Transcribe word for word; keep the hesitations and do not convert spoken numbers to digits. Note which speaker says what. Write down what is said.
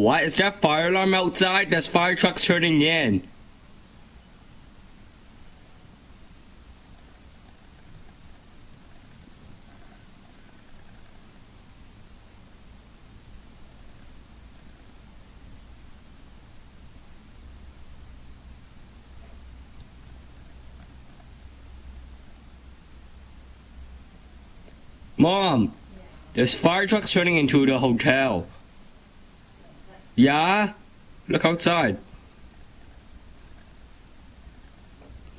Speaker 1: What is that fire alarm outside? There's fire trucks turning in. Mom, there's fire trucks turning into the hotel. Yeah? Look outside.